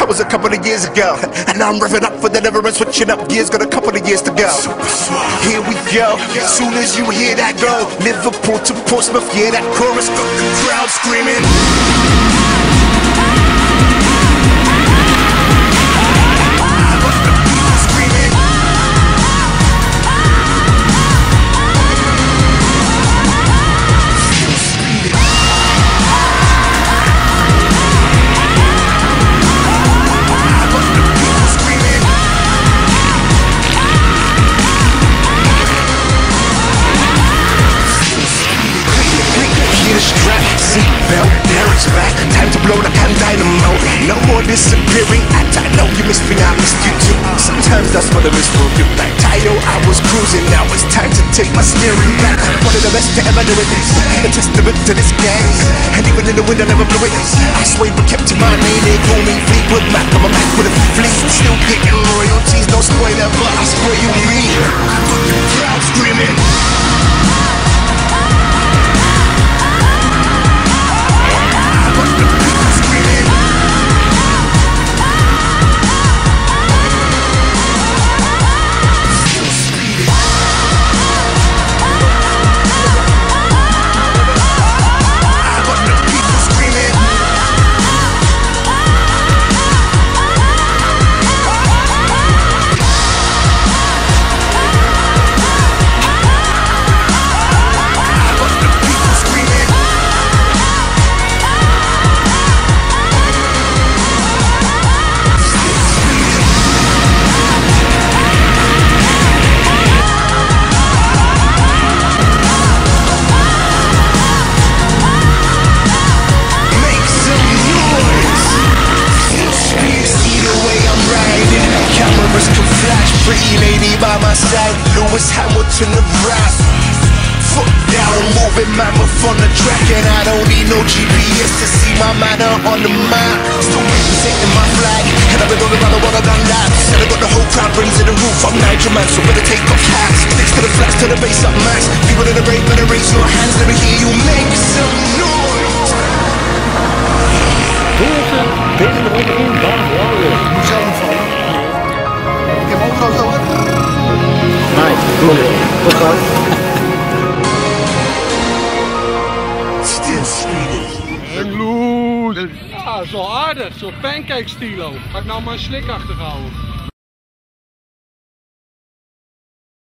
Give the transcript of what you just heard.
was a couple of years ago. And now I'm revving up for deliverance, switching up gears, got a couple of years to go. Here we go, as soon as you hear that go, Liverpool to Portsmouth, yeah, that chorus got the crowd screaming. Seatbelt, there it's back. Time to blow the can dynamo. No more disappearing. I know you missed me, I missed you too. Sometimes that's what I miss for you. Like Tayo, I was cruising. Now it's time to take my steering back. One of the best to ever do it. A testament to this gang. And even in the wind I never blew it. I swear we kept to my name. They call me Fleetwood Mac. I'm a Mac with a fleet. Still getting royalties. No spoiler, but I swear you me. Crowd screaming. Pretty lady by my side, Lewis Hamilton of rap. Foot down, moving mammoth on the track. And I don't need no GPS to see my manner on the map. Still representing my flag, and I've been all around the world, I've done that. And I got the whole crowd raising the roof, I'm Nigel man, so better take off hats. Next to the flats, to the bass up max. People in the rave, better raise your hands, let me hear you make some noise. Hoe is het? Deze de ronde in, dan Warriors. Ik moet zelf vallen. Ik heb overal zo, hè? Nee, doe het. Tot dan. Still speeding. En bloed. Ja, zo aardig. Zo'n pancake stilo. Ga ik nou maar een slik achterhouden.